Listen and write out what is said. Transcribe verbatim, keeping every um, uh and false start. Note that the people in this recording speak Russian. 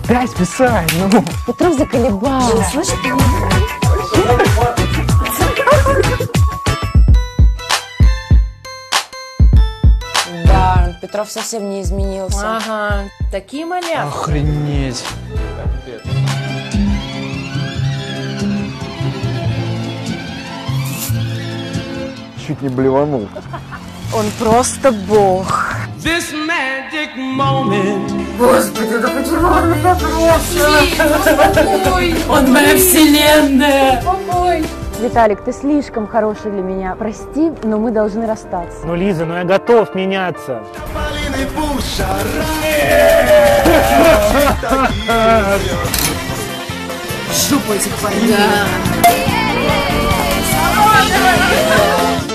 Дай списать, ну. Петров заколебал. Слышишь? Да, Петров совсем не изменился. Ага, такие малявки. Охренеть. Чуть не блеванул. Он просто бог. Господи, да почему он меня бросил? Он моя вселенная. Ой. Виталик, ты слишком хороший для меня. Прости, но мы должны расстаться. Ну, Лиза, ну я готов меняться. Жопу этих парней.